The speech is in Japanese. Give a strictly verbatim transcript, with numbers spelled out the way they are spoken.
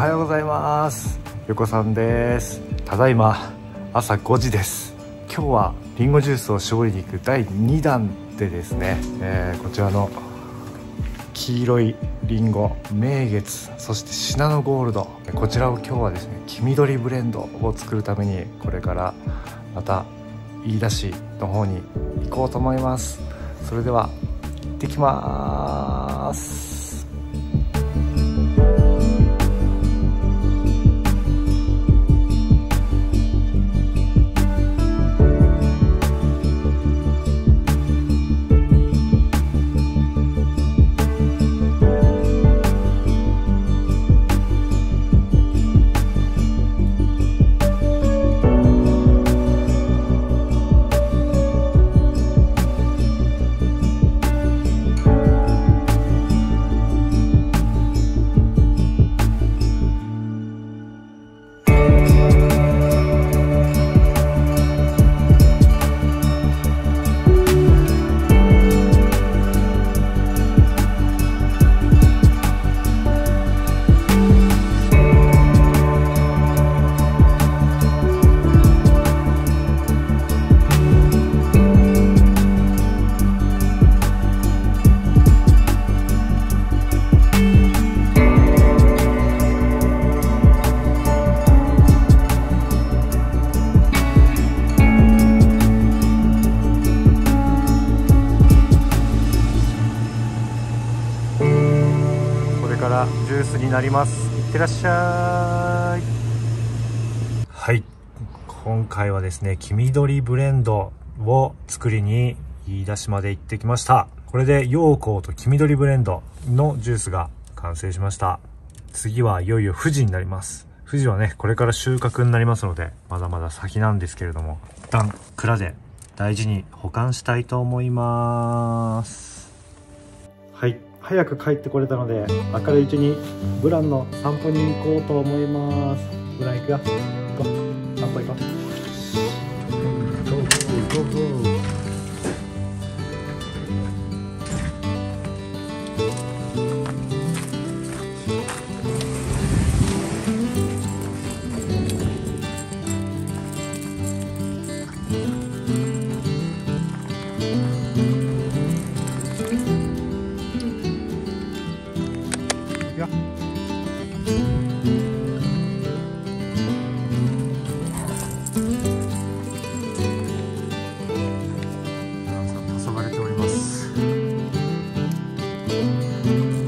はようございます。横さんです。ただいま朝ごじです。今日はリンゴジュースを絞りに行くだいにだんでですね、えー、こちらの黄色いリンゴ名月、そしてシナノゴールド、こちらを今日はですね黄緑ブレンドを作るためにこれからまた飯田市の方に行こうと思います。それでは行ってきます。からジュースになります。いってらっしゃい。はい、今回はですね黄緑ブレンドを作りに飯田市まで行ってきました。これで陽光と黄緑ブレンドのジュースが完成しました。次はいよいよ富士になります。富士はねこれから収穫になりますのでまだまだ先なんですけれども、一旦蔵で大事に保管したいと思います。はい、早く帰ってこれたので明るいうちにブランの散歩に行こうと思います。ブラン行くよ。行こう、散歩行こう。ゴーゴーゴーゴー。黄昏れております。